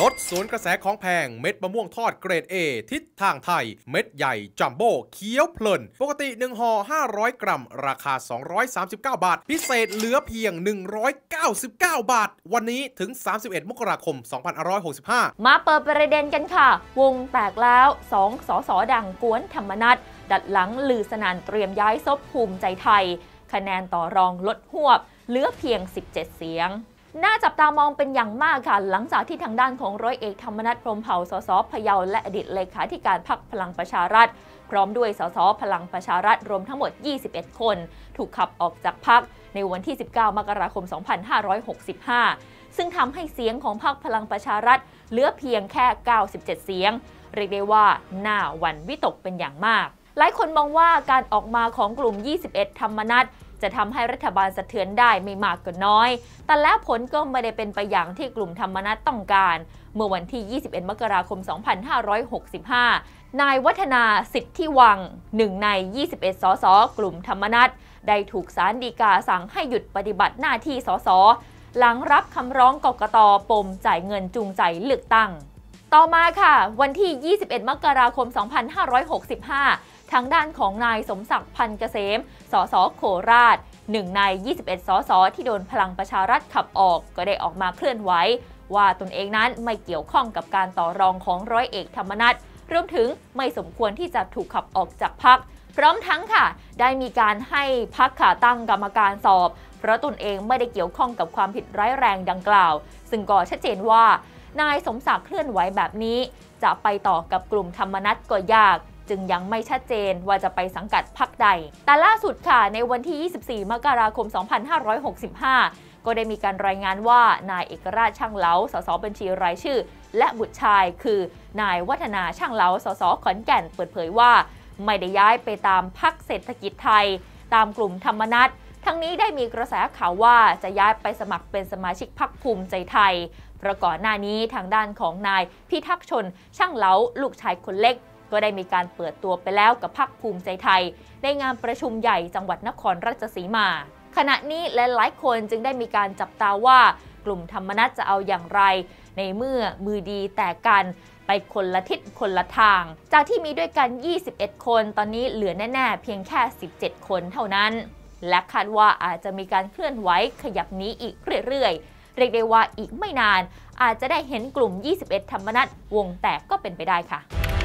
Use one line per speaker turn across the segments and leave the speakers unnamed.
ลดสวนกระแสของแพงเม็ดมะม่วงทอดเกรด A ทิศทางไทยเม็ดใหญ่จัมโบ้เคี้ยวเพลินปกติ1ห่อ500 กรัมราคา239 บาทพิเศษเหลือเพียง199 บาทวันนี้ถึง31มกราคม2565
มาเปิดประเด็นกันค่ะวงแตกแล้ว2 สสดังกวนธรรมนัสดัดหลังลือสนั่นเตรียมย้ายซบภูมิใจไทยคะแนนต่อรองลดหวบเหลือเพียง17เสียงน่าจับตามองเป็นอย่างมากค่ะหลังจากที่ทางด้านของร้อยเอกธรรมนัส พรหมเผ่าสสพะเยาและอดีตเลขาธิการพรรคพลังประชารัฐพร้อมด้วยสสพลังประชารัฐรวมทั้งหมด21คนถูกขับออกจากพรรคในวันที่19มกราคม2565ซึ่งทำให้เสียงของพรรคพลังประชารัฐเหลือเพียงแค่97เสียงเรียกได้ว่าน่าหวั่นวิตกเป็นอย่างมากหลายคนมองว่าการออกมาของกลุ่ม21ธรรมนัสจะทำให้รัฐบาลสะเทือนได้ไม่มากก็น้อยแต่แล้วผลก็ไม่ได้เป็นไปอย่างที่กลุ่มธรรมนัสต้องการเมื่อวันที่21มกราคม2565นายวัฒนาสิทธิวัง1ใน21 สสกลุ่มธรรมนัสได้ถูกศาลฎีกาสั่งให้หยุดปฏิบัติหน้าที่สสหลังรับคำร้องกกต.ปมจ่ายเงินจูงใจเลือกตั้งต่อมาค่ะวันที่21มกราคม2565ทางด้านของนายสมศักดิ์พันธ์เกษมสสโคราช1ใน21 สสที่โดนพลังประชารัฐขับออกก็ได้ออกมาเคลื่อนไหวว่าตนเองนั้นไม่เกี่ยวข้องกับการต่อรองของร้อยเอกธรรมนัสรวมถึงไม่สมควรที่จะถูกขับออกจากพรรคพร้อมทั้งค่ะได้มีการให้พรรคตั้งกรรมการสอบเพราะตนเองไม่ได้เกี่ยวข้องกับความผิดร้ายแรงดังกล่าวซึ่งก็ชัดเจนว่านายสมศักดิ์เคลื่อนไหวแบบนี้จะไปต่อกับกลุ่มธรรมนัสก็ยากจึงยังไม่ชัดเจนว่าจะไปสังกัดพรรคใดแต่ล่าสุดค่ะในวันที่24มกราคม2565ก็ได้มีการรายงานว่านายเอกราชช่างเหลาสสบัญชีรายชื่อและบุตรชายคือนายวัฒนาช่างเหลาสสขอนแก่นเปิดเผยว่าไม่ได้ย้ายไปตามพรรคเศรษฐกิจไทยตามกลุ่มธรรมนัสทั้งนี้ได้มีกระแสข่าวว่าจะย้ายไปสมัครเป็นสมาชิกพรรคภูมิใจไทยเพราะก่อนหน้านี้ทางด้านของนายพิทักษ์ชนช่างเหลาลูกชายคนเล็กก็ได้มีการเปิดตัวไปแล้วกับพรรคภูมิใจไทยในงานประชุมใหญ่จังหวัดนครราชสีมาขณะนี้หลายๆคนจึงได้มีการจับตาว่ากลุ่มธรรมนัสจะเอาอย่างไรในเมื่อมือดีแต่กันไปคนละทิศคนละทางจากที่มีด้วยกัน21คนตอนนี้เหลือแน่ๆเพียงแค่17คนเท่านั้นและคาดว่าอาจจะมีการเคลื่อนไหวขยับนี้อีกเรื่อยๆเรียกได้ว่าอีกไม่นานอาจจะได้เห็นกลุ่ม21ธรรมนัสวงแตกก็เป็นไปได้ค่ะ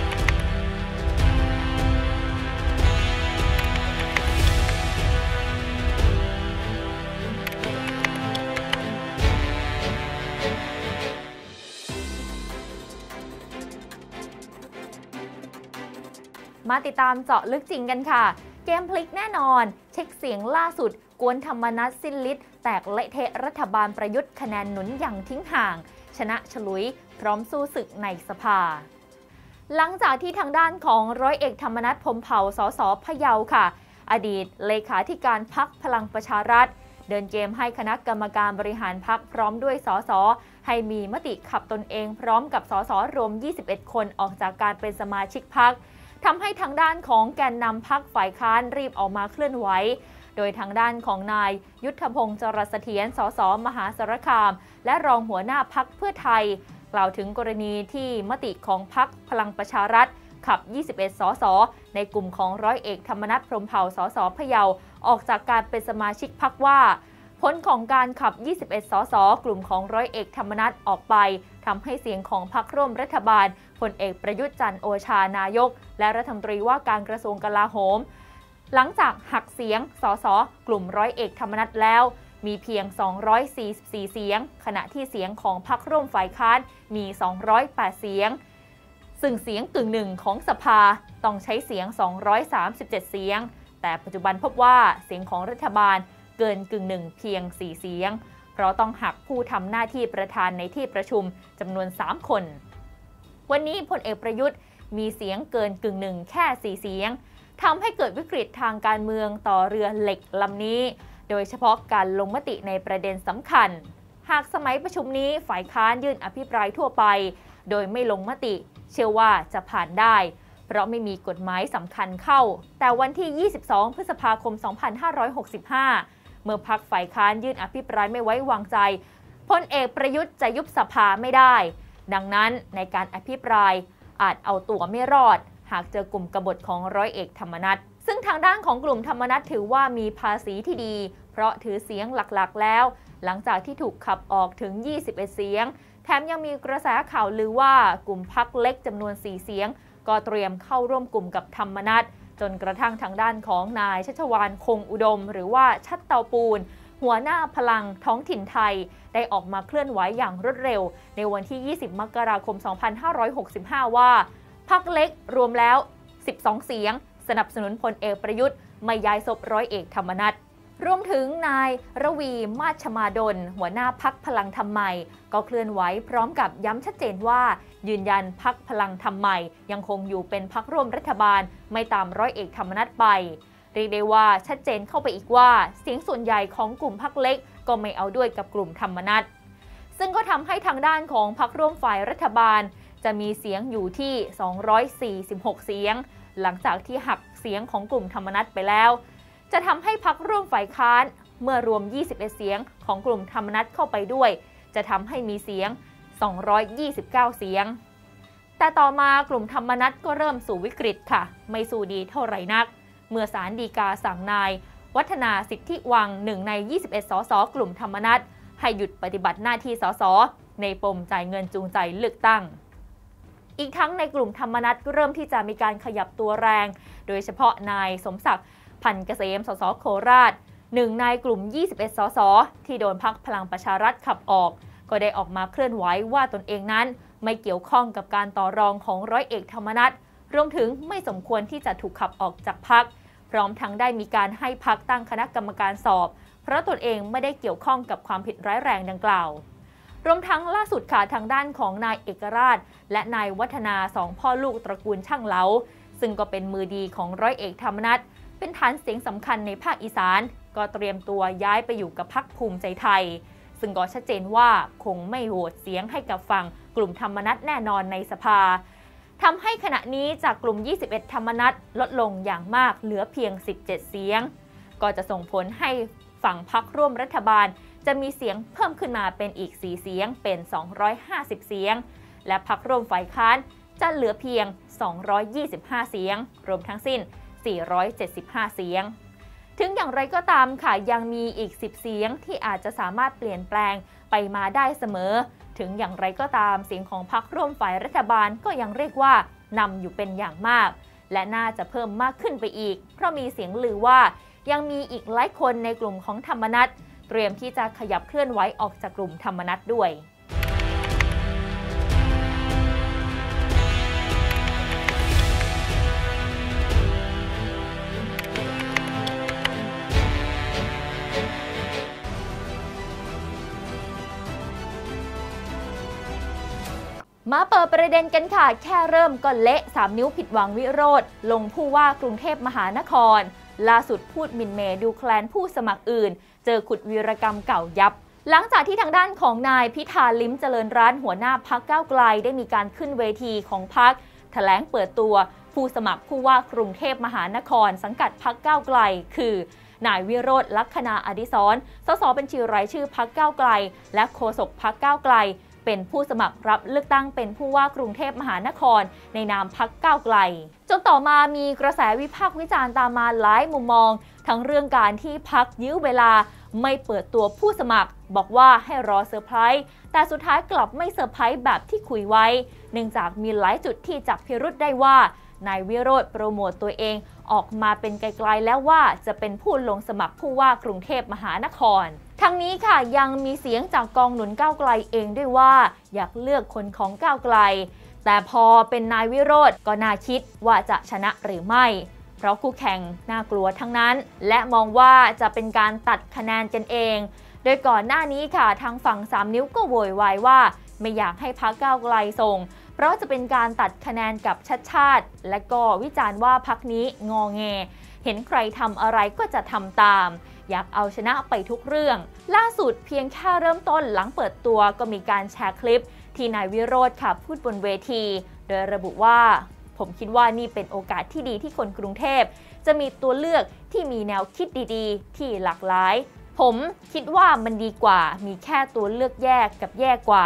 มาติดตามเจาะลึกจริงกันค่ะเกมพลิกแน่นอนเช็คเสียงล่าสุดกวนธรรมนัสสิ้นฤทธิ์แตกเละเทะรัฐบาลประยุทธ์คะแนนหนุนอย่างทิ้งห่างชนะฉลุยพร้อมสู้ศึกในสภาหลังจากที่ทางด้านของร้อยเอกธรรมนัส พรหมเผ่าสสพะเยาค่ะอดีตเลขาธิการพรรคพลังประชารัฐเดินเกมให้คณะกรรมการบริหารพรรคพร้อมด้วยสสให้มีมติขับตนเองพร้อมกับสสรวม21คนออกจากการเป็นสมาชิกพรรคทำให้ทางด้านของแกนนำพรรคฝ่ายค้านรีบออกมาเคลื่อนไหวโดยทางด้านของนายยุทธพงศ์จรัสเสถียรสสมหาสารคามและรองหัวหน้าพรรคเพื่อไทยกล่าวถึงกรณีที่มติของพรรคพลังประชารัฐขับ21 สสในกลุ่มของร้อยเอกธรรมนัส พรหมเผ่าสสพะเยาออกจากการเป็นสมาชิกพรรคว่าผลของการขับ21 สสกลุ่มของร้อยเอกธรรมนัสออกไปทำให้เสียงของพรรคร่วมรัฐบาลพลเอกประยุทธ์จันทร์โอชานายกและรัฐมนตรีว่าการกระทรวงกลาโหมหลังจากหักเสียงสสกลุ่มร้อยเอกธรรมนัสแล้วมีเพียง244เสียงขณะที่เสียงของพรรคร่วมฝ่ายค้านมี208เสียงซึ่งเสียงกึ่งหนึ่งของสภาต้องใช้เสียง237เสียงแต่ปัจจุบันพบว่าเสียงของรัฐบาลเกินกึ่งหนึ่งเพียง4เสียงเพราะต้องหักผู้ทำหน้าที่ประธานในที่ประชุมจำนวน3คนวันนี้พลเอกประยุทธ์มีเสียงเกินกึ่งหนึ่งแค่4เสียงทำให้เกิดวิกฤตทางการเมืองต่อเรือเหล็กลำนี้โดยเฉพาะการลงมติในประเด็นสำคัญหากสมัยประชุมนี้ฝ่ายค้านยื่นอภิปรายทั่วไปโดยไม่ลงมติเชื่อว่าจะผ่านได้เพราะไม่มีกฎหมายสำคัญเข้าแต่วันที่22พฤษภาคม2565เมื่อพรรคฝ่ายค้านยื่นอภิปรายไม่ไว้วางใจพลเอกประยุทธ์จะยุบสภาไม่ได้ดังนั้นในการอภิปรายอาจเอาตัวไม่รอดหากเจอกลุ่มกบฏของร้อยเอกธรรมนัสซึ่งทางด้านของกลุ่มธรรมนัสถือว่ามีภาษีที่ดีเพราะถือเสียงหลักๆแล้วหลังจากที่ถูกขับออกถึง21เสียงแถมยังมีกระแสข่าวลือว่ากลุ่มพรรคเล็กจำนวน4เสียงก็เตรียมเข้าร่วมกลุ่มกับธรรมนัสจนกระทั่งทางด้านของนายชัชวาลคงอุดมหรือว่าชัดเตาปูนหัวหน้าพลังท้องถิ่นไทยได้ออกมาเคลื่อนไหวอย่างรวดเร็วในวันที่20มกราคม2565ว่าพรรคเล็กรวมแล้ว12เสียงสนับสนุนพลเอกประยุทธ์ไม่ย้ายศพร้อยเอกธรรมนัสรวมถึงนายระวีมาชมาดลหัวหน้าพรรคพลังธรรมใหม่ก็เคลื่อนไหวพร้อมกับย้ำชัดเจนว่ายืนยันพรรคพลังธรรมใหม่ยังคงอยู่เป็นพรรคร่วมรัฐบาลไม่ตามร้อยเอกธรรมนัสไปเรียกได้ว่าชัดเจนเข้าไปอีกว่าเสียงส่วนใหญ่ของกลุ่มพรรคเล็กก็ไม่เอาด้วยกับกลุ่มธรรมนัสซึ่งก็ทำให้ทางด้านของพรรคร่วมฝ่ายรัฐบาลจะมีเสียงอยู่ที่246เสียงหลังจากที่หักเสียงของกลุ่มธรรมนัสไปแล้วจะทำให้พรรคร่วมฝ่ายค้านเมื่อรวม21เสียงของกลุ่มธรรมนัสเข้าไปด้วยจะทำให้มีเสียง229เสียงแต่ต่อมากลุ่มธรรมนัสก็เริ่มสู่วิกฤตค่ะไม่สู้ดีเท่าไหร่นักเมื่อศาลฎีกาสั่งนายวัฒนาสิทธิวัง1ใน21สสกลุ่มธรรมนัสให้หยุดปฏิบัติหน้าที่สสในปมจ่ายเงินจูงใจเลือกตั้งอีกทั้งในกลุ่มธรรมนัสก็เริ่มที่จะมีการขยับตัวแรงโดยเฉพาะนายสมศักดิ์พันเกษมสสโคราช1ในกลุ่ม21สสที่โดนพรรคพลังประชารัฐขับออกก็ได้ออกมาเคลื่อนไหวว่าตนเองนั้นไม่เกี่ยวข้องกับการต่อรองของร้อยเอกธรรมนัสรวมถึงไม่สมควรที่จะถูกขับออกจากพรรคพร้อมทั้งได้มีการให้พรรคตั้งคณะกรรมการสอบเพราะตนเองไม่ได้เกี่ยวข้องกับความผิดร้ายแรงดังกล่าวรวมทั้งล่าสุดค่ะทางด้านของนายเอกราชและนายวัฒนา2พ่อลูกตระกูลช่างเหลาซึ่งก็เป็นมือดีของร้อยเอกธรรมนัสเป็นฐานเสียงสำคัญในภาคอีสานก็เตรียมตัวย้ายไปอยู่กับพรรคภูมิใจไทยซึ่งก็ชัดเจนว่าคงไม่โหวตเสียงให้กับฝั่งกลุ่มธรรมนัสแน่นอนในสภาทำให้ขณะนี้จากกลุ่ม21ธรรมนัสลดลงอย่างมากเหลือเพียง17เสียงก็จะส่งผลให้ฝั่งพรรคร่วมรัฐบาลจะมีเสียงเพิ่มขึ้นมาเป็นอีก4เสียงเป็น250เสียงและพรรคร่วมฝ่ายค้านจะเหลือเพียง225เสียงรวมทั้งสิ้น475เสียงถึงอย่างไรก็ตามค่ะยังมีอีก10เสียงที่อาจจะสามารถเปลี่ยนแปลงไปมาได้เสมอถึงอย่างไรก็ตามเสียงของพรรคร่วมฝ่ายรัฐบาลก็ยังเรียกว่านำอยู่เป็นอย่างมากและน่าจะเพิ่มมากขึ้นไปอีกเพราะมีเสียงลือว่ายังมีอีกหลายคนในกลุ่มของธรรมนัสเตรียมที่จะขยับเคลื่อนไหวออกจากกลุ่มธรรมนัสด้วยมาเปิดประเด็นกันค่ะแค่เริ่มก็เละ3นิ้วผิดหวังวิโรจน์ลงผู้ว่ากรุงเทพมหานครล่าสุดพูดหมิ่นเมย์ดูแคลนผู้สมัครอื่นเจอขุดวีรกรรมเก่ายับหลังจากที่ทางด้านของนายพิธาลิ้มเจริญรัตน์หัวหน้าพรรคก้าวไกลได้มีการขึ้นเวทีของพรรคแถลงเปิดตัวผู้สมัครผู้ว่ากรุงเทพมหานครสังกัดพรรคก้าวไกลคือนายวิโรจน์ลักษณะอดิศรสสบัญชีรายชื่อพรรคก้าวไกลและโฆษกพรรคก้าวไกลเป็นผู้สมัครรับเลือกตั้งเป็นผู้ว่ากรุงเทพมหานครในนามพรรคก้าวไกลจนต่อมามีกระแสวิพากษ์วิจารณ์ตามมาหลายมุมมองทั้งเรื่องการที่พรรคยื้อเวลาไม่เปิดตัวผู้สมัครบอกว่าให้รอเซอร์ไพรส์แต่สุดท้ายกลับไม่เซอร์ไพรส์แบบที่คุยไว้เนื่องจากมีหลายจุดที่จับพิรุธได้ว่านายวิโรจน์โปรโมตตัวเองออกมาเป็นไกลๆแล้วว่าจะเป็นผู้ลงสมัครผู้ว่ากรุงเทพมหานครทั้งนี้ค่ะยังมีเสียงจากกองหนุนก้าวไกลเองด้วยว่าอยากเลือกคนของก้าวไกลแต่พอเป็นนายวิโรจน์ก็น่าคิดว่าจะชนะหรือไม่เพราะคู่แข่งน่ากลัวทั้งนั้นและมองว่าจะเป็นการตัดคะแนนกันเองโดยก่อนหน้านี้ค่ะทางฝั่ง3นิ้วก็โวยวายว่าไม่อยากให้พรรคก้าวไกลส่งเพราะจะเป็นการตัดคะแนนกับชัดชาติและก็วิจารณ์ว่าพรรคนี้งอแงเห็นใครทำอะไรก็จะทำตามอยากเอาชนะไปทุกเรื่องล่าสุดเพียงแค่เริ่มต้นหลังเปิดตัวก็มีการแชร์คลิปที่นายวิโรจน์ค่ะพูดบนเวทีโดยระบุว่าผมคิดว่านี่เป็นโอกาสที่ดีที่คนกรุงเทพจะมีตัวเลือกที่มีแนวคิดดีๆที่หลากหลายผมคิดว่ามันดีกว่ามีแค่ตัวเลือกแยกกับแย่กว่า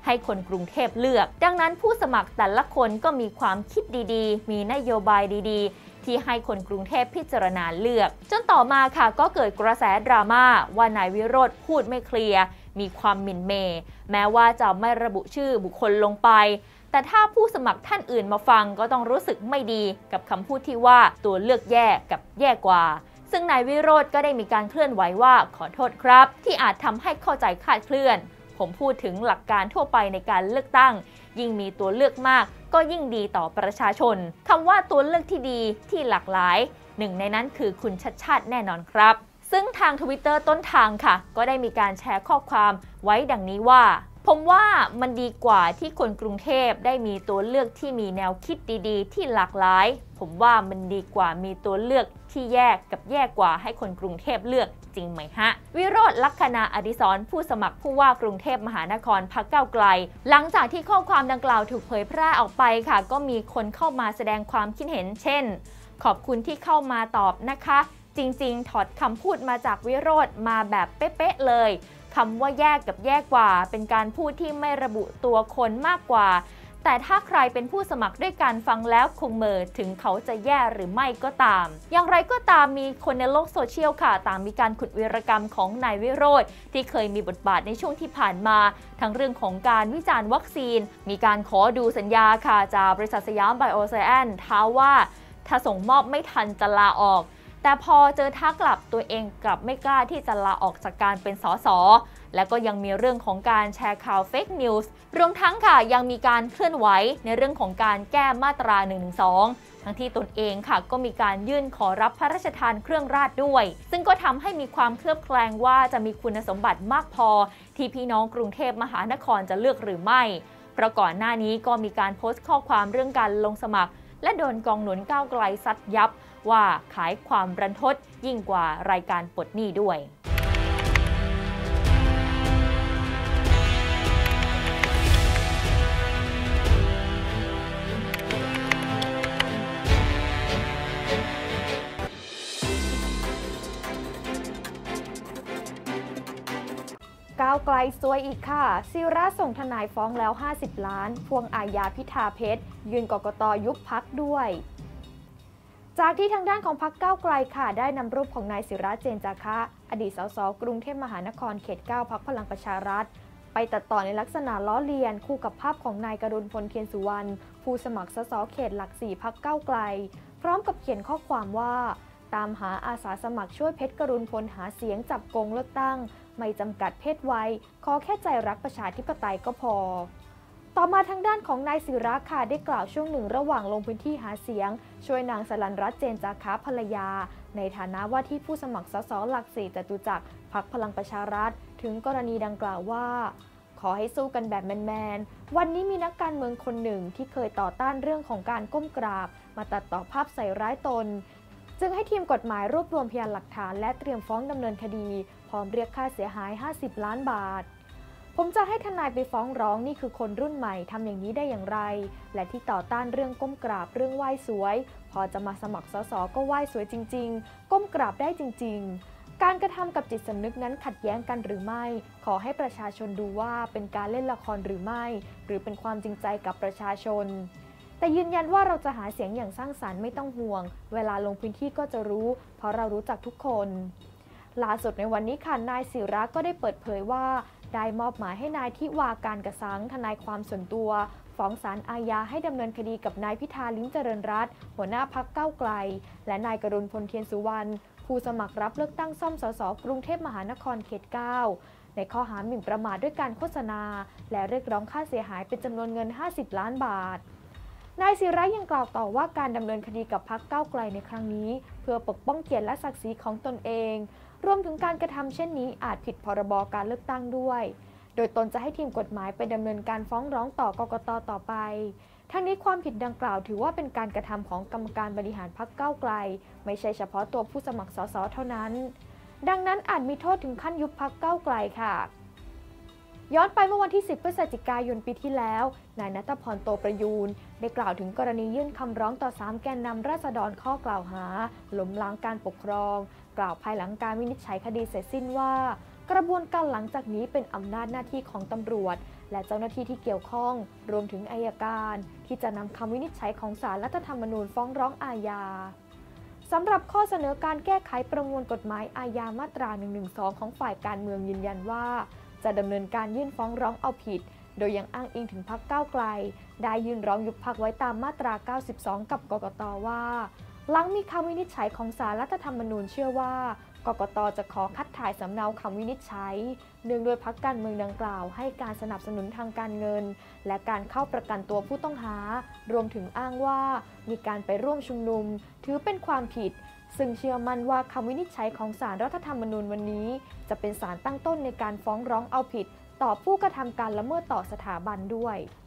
ให้คนกรุงเทพเลือกดังนั้นผู้สมัครแต่ละคนก็มีความคิดดีๆมีนโยบายดีๆที่ให้คนกรุงเทพพิจารณาเลือกจนต่อมาค่ะก็เกิดกระแสดราม่าว่านายวิโรจน์พูดไม่เคลียร์มีความหมิ่นเมย์แม้ว่าจะไม่ระบุชื่อบุคคลลงไปแต่ถ้าผู้สมัครท่านอื่นมาฟังก็ต้องรู้สึกไม่ดีกับคำพูดที่ว่าตัวเลือกแย่กับแย่กว่าซึ่งนายวิโรจน์ก็ได้มีการเคลื่อนไหวว่าขอโทษครับที่อาจทำให้เข้าใจคลาดเคลื่อนผมพูดถึงหลักการทั่วไปในการเลือกตั้งยิ่งมีตัวเลือกมากก็ยิ่งดีต่อประชาชนคำว่าตัวเลือกที่ดีที่หลากหลายหนึ่งในนั้นคือคุณชัชชาติแน่นอนครับซึ่งทาง Twitter ต้นทางค่ะก็ได้มีการแชร์ข้อความไว้ดังนี้ว่าผมว่ามันดีกว่าที่คนกรุงเทพได้มีตัวเลือกที่มีแนวคิดดีๆที่หลากหลายผมว่ามันดีกว่ามีตัวเลือกที่แยกกับแย่กว่าให้คนกรุงเทพเลือกจริงไหมฮะวิโรจน์ ลักษณะอดิศรผู้สมัครผู้ว่ากรุงเทพมหานครพรรคก้าวไกลหลังจากที่ข้อความดังกล่าวถูกเผยแพร่ออกไปค่ะก็มีคนเข้ามาแสดงความคิดเห็นเช่นขอบคุณที่เข้ามาตอบนะคะจริงๆถอดคำพูดมาจากวิโรจน์มาแบบเป๊ะๆเลยคำว่าแยกกับแย่กว่าเป็นการพูดที่ไม่ระบุตัวคนมากกว่าแต่ถ้าใครเป็นผู้สมัครด้วยการฟังแล้วคงเหม่อถึงเขาจะแย่หรือไม่ก็ตามอย่างไรก็ตามมีคนในโลกโซเชียลค่ะต่างมีการขุดวีรกรรมของนายวิโรจน์ที่เคยมีบทบาทในช่วงที่ผ่านมาทั้งเรื่องของการวิจารณ์วัคซีนมีการขอดูสัญญาค่ะจากบริษัทสยามไบโอไซแอนซ์ท้าว่าถ้าส่งมอบไม่ทันจะลาออกแต่พอเจอท้ากลับตัวเองกลับไม่กล้าที่จะลาออกจากการเป็นสสและก็ยังมีเรื่องของการแชร์ข่าวเฟกนิวส์รวมทั้งค่ะยังมีการเคลื่อนไหวในเรื่องของการแก้มาตรา 112 ทั้งที่ตนเองค่ะก็มีการยื่นขอรับพระราชทานเครื่องราชด้วยซึ่งก็ทำให้มีความเคลือบแคลงว่าจะมีคุณสมบัติมากพอที่พี่น้องกรุงเทพมหานครจะเลือกหรือไม่เพราะก่อนหน้านี้ก็มีการโพสต์ข้อความเรื่องการลงสมัครและโดนกองหนุนก้าวไกลซัดยับว่าขายความรันทดยิ่งกว่ารายการปลดหนี้ด้วยก้าวไกลซวยอีกค่ะศิระส่งทนายฟ้องแล้ว50 ล้านพวงอาญาพิธาเพชรยื่นกกต.ยุบพรรคด้วยจากที่ทางด้านของพรรคก้าวไกลค่ะได้นำรูปของนายศิระเจนจาคะอดีตสสกรุงเทพมหานครเขต 9 พรรคพลังประชารัฐไปตัดต่อในลักษณะล้อเลียนคู่กับภาพของนายกรุณพลเทียนสุวรรณผู้สมัครสสเขตหลัก 4 พรรคก้าวไกลพร้อมกับเขียนข้อความว่าตามหาอาสาสมัครช่วยเพชรกรุณพลหาเสียงจับโกงเลือกตั้งไม่จำกัดเพศวัยขอแค่ใจรักประชาธิปไตยก็พอต่อมาทางด้านของนายศิระค่ะได้กล่าวช่วงหนึ่งระหว่างลงพื้นที่หาเสียงช่วยนางสรัญรัตน์เจนจาคะภรรยาในฐานะว่าที่ผู้สมัครสสหลัก 4 จตุจักรพรรคพลังประชารัฐถึงกรณีดังกล่าวว่าขอให้สู้กันแบบแมนๆวันนี้มีนักการเมืองคนหนึ่งที่เคยต่อต้านเรื่องของการก้มกราบมาตัดต่อภาพใส่ร้ายตนจึงให้ทีมกฎหมายรวบรวมพยานหลักฐานและเตรียมฟ้องดำเนินคดีพร้อมเรียกค่าเสียหาย50 ล้านบาทผมจะให้ทนายไปฟ้องร้องนี่คือคนรุ่นใหม่ทำอย่างนี้ได้อย่างไรและที่ต่อต้านเรื่องก้มกราบเรื่องไหว้สวยพอจะมาสมัครสสก็ไหว้สวยจริงๆก้มกราบได้จริงๆการกระทำกับจิตสำนึกนั้นขัดแย้งกันหรือไม่ขอให้ประชาชนดูว่าเป็นการเล่นละครหรือไม่หรือเป็นความจริงใจกับประชาชนแต่ยืนยันว่าเราจะหาเสียงอย่างสร้างสรรค์ไม่ต้องห่วงเวลาลงพื้นที่ก็จะรู้เพราะเรารู้จักทุกคนล่าสุดในวันนี้ค่ะนายศิระก็ได้เปิดเผยว่าได้มอบหมายให้นายทิวาการกสังทนายความส่วนตัวฟ้องศาลอาญาให้ดำเนินคดีกับนายพิธาลิ้มเจริญรัตน์หัวหน้าพรรคก้าวไกลและนายกรุณพลเทียนสุวรรณผู้สมัครรับเลือกตั้งซ่อมสสกรุงเทพมหานครเขต 9ในข้อหาหมิ่นประมาทด้วยการโฆษณาและเรียกร้องค่าเสียหายเป็นจำนวนเงิน50 ล้านบาทนายศิระยังกล่าวต่อว่าการดำเนินคดีกับพรรคก้าวไกลในครั้งนี้เพื่อปกป้องเกียรติและศักดิ์ศรีของตนเองรวมถึงการกระทำเช่นนี้อาจผิดพรบการเลือกตั้งด้วยโดยตนจะให้ทีมกฎหมายไปดำเนินการฟ้องร้องต่อกกต.ต่อไปทั้งนี้ความผิดดังกล่าวถือว่าเป็นการกระทำของกรรมการบริหารพรรคก้าวไกลไม่ใช่เฉพาะตัวผู้สมัครสสเท่านั้นดังนั้นอาจมีโทษถึงขั้นยุบพรรคก้าวไกลค่ะย้อนไปเมื่อวันที่ 10 พฤศจิกายนปีที่แล้วนายณัฐพร โตประยูรได้กล่าวถึงกรณียื่นคำร้องต่อ3 แกนนำราษฎรข้อกล่าวหาล้มล้างการปกครองกล่าวภายหลังการวินิจฉัยคดีเสร็จสิ้นว่ากระบวนการหลังจากนี้เป็นอำนาจหน้าที่ของตำรวจ
และเจ้าหน้าที่ที่เกี่ยวข้องรวมถึงอัยการที่จะนำคำวินิจฉัยของศาลรัฐธรรมนูญฟ้องร้องอาญาสำหรับข้อเสนอการแก้ไขประมวลกฎหมายอาญามาตรา 112 ของฝ่ายการเมืองยืนยันว่าจะดำเนินการยื่นฟ้องร้องเอาผิดโดยยังอ้างอิงถึงพรรคก้าวไกลได้ยื่นร้องยุบพรรคไว้ตามมาตรา 92 กับกกต.ว่าหลังมีคำวินิจฉัยของศาลรัฐธรรมนูญเชื่อว่ากกต.จะขอคัดถ่ายสำเนาคำวินิจฉัยเนื่องด้วยพรรคการเมืองดังกล่าวให้การสนับสนุนทางการเงินและการเข้าประกันตัวผู้ต้องหารวมถึงอ้างว่ามีการไปร่วมชุมนุมถือเป็นความผิดซึ่งเชื่อมั่นว่าคำวินิจฉัยของศาลรัฐธรรมนูญวันนี้จะเป็นศาลตั้งต้นในการฟ้องร้องเอาผิดต่อผู้กระทำการละเมิดต่อสถาบันด้วย